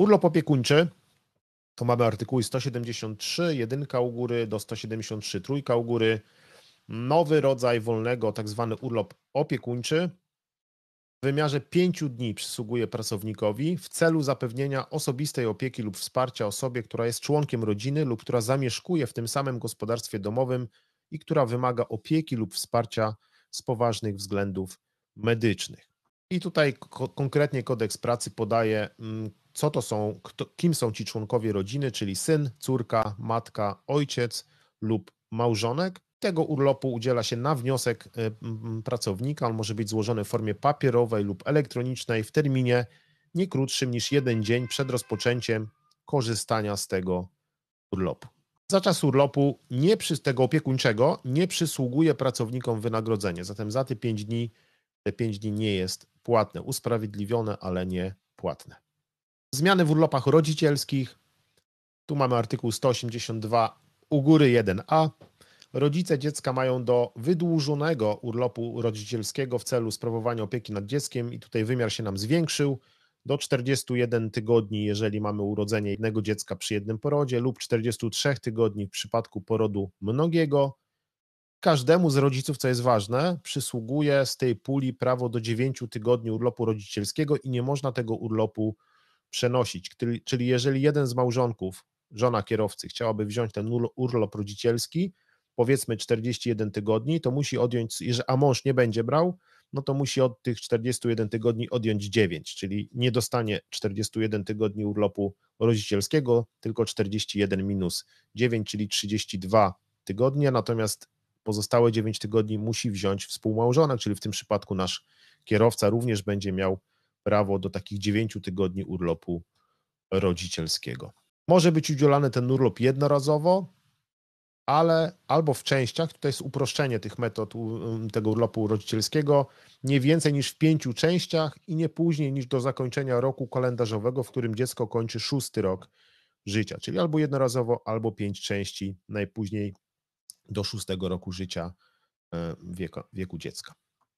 Urlop opiekuńczy to mamy artykuły 173, jedynka u góry do 173, trójka u góry. Nowy rodzaj wolnego, tak zwany urlop opiekuńczy. W wymiarze 5 dni przysługuje pracownikowi w celu zapewnienia osobistej opieki lub wsparcia osobie, która jest członkiem rodziny lub która zamieszkuje w tym samym gospodarstwie domowym i która wymaga opieki lub wsparcia z poważnych względów medycznych. I tutaj konkretnie kodeks pracy podaje, co to są, kim są ci członkowie rodziny, czyli syn, córka, matka, ojciec lub małżonek. Tego urlopu udziela się na wniosek pracownika. On może być złożony w formie papierowej lub elektronicznej w terminie nie krótszym niż 1 dzień przed rozpoczęciem korzystania z tego urlopu. Za czas urlopu tego opiekuńczego nie przysługuje pracownikom wynagrodzenie, zatem za te 5 dni nie jest płatne, usprawiedliwione, ale nie płatne. Zmiany w urlopach rodzicielskich. Tu mamy artykuł 182 u góry 1a. Rodzice dziecka mają do wydłużonego urlopu rodzicielskiego w celu sprawowania opieki nad dzieckiem i tutaj wymiar się nam zwiększył do 41 tygodni, jeżeli mamy urodzenie jednego dziecka przy jednym porodzie lub 43 tygodni w przypadku porodu mnogiego. Każdemu z rodziców, co jest ważne, przysługuje z tej puli prawo do 9 tygodni urlopu rodzicielskiego i nie można tego urlopu przenosić. Czyli jeżeli jeden z małżonków, żona kierowcy, chciałaby wziąć ten urlop rodzicielski, powiedzmy 41 tygodni, to musi odjąć, a mąż nie będzie brał, no to musi od tych 41 tygodni odjąć 9, czyli nie dostanie 41 tygodni urlopu rodzicielskiego, tylko 41 minus 9, czyli 32 tygodnie, natomiast pozostałe 9 tygodni musi wziąć współmałżonek, czyli w tym przypadku nasz kierowca również będzie miał prawo do takich 9 tygodni urlopu rodzicielskiego. Może być udzielany ten urlop jednorazowo, ale albo w częściach, tutaj jest uproszczenie tych metod tego urlopu rodzicielskiego, nie więcej niż w 5 częściach i nie później niż do zakończenia roku kalendarzowego, w którym dziecko kończy 6. rok życia, czyli albo jednorazowo, albo 5 części, najpóźniej do 6. roku życia wieku dziecka.